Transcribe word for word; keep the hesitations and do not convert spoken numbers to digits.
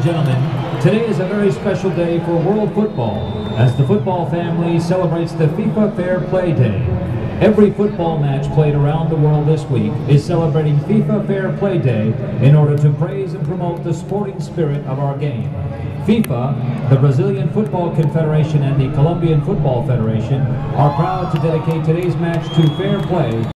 and gentlemen, today is a very special day for world football, as the football family celebrates the FIFA Fair Play Day. Every football match played around the world this week is celebrating FIFA Fair Play Day in order to praise and promote the sporting spirit of our game. FIFA, the Brazilian Football Confederation, and the Colombian Football Federation are proud to dedicate today's match to fair play